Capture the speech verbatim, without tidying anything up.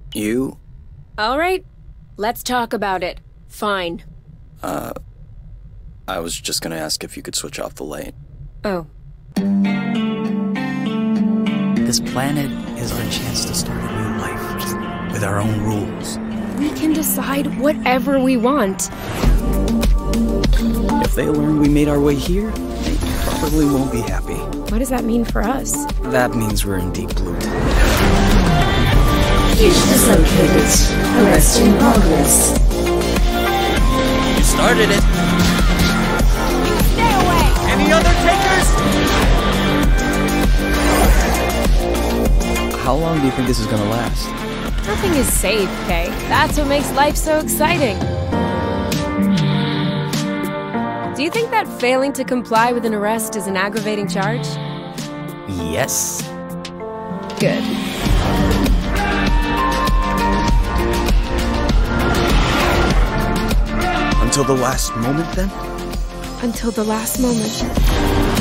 You? Alright, let's talk about it. Fine. Uh, I was just gonna ask if you could switch off the light. Oh. This planet is our chance to start a new life, with our own rules. We can decide whatever we want. If they learn we made our way here, they probably won't be happy. What does that mean for us? That means we're in deep blue. Future dislocated. Arrest in progress. You started it. Stay away! Any other takers? How long do you think this is gonna last? Nothing is safe, Kay. That's what makes life so exciting. Do you think that failing to comply with an arrest is an aggravating charge? Yes. Good. Until the last moment, then? Until the last moment.